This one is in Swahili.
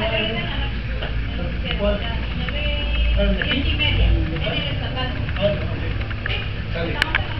¿Cuál? 10:30, en el estatal. Ah, ok. Sale.